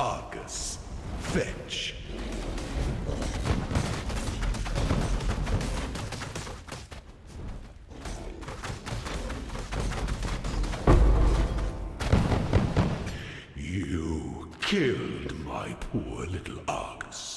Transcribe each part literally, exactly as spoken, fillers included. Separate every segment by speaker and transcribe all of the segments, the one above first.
Speaker 1: Argus, fetch. You killed my poor little Argus.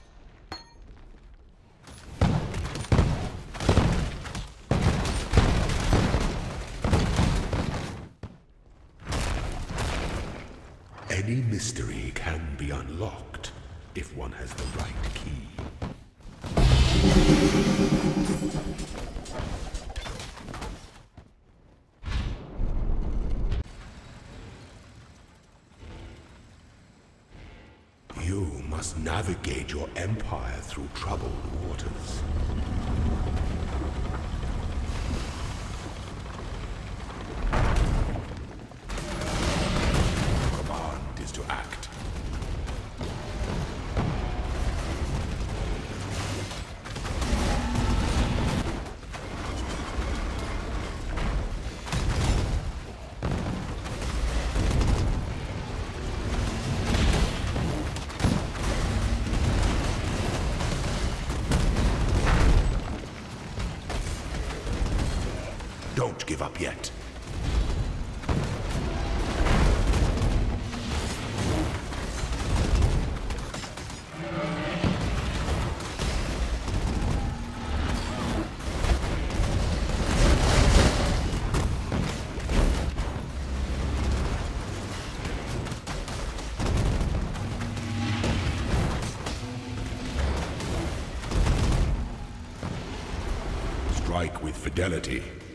Speaker 1: Any mystery can be unlocked if one has the right key. You must navigate your empire through troubled waters. Command is to act. Don't give up yet. Strike with fidelity.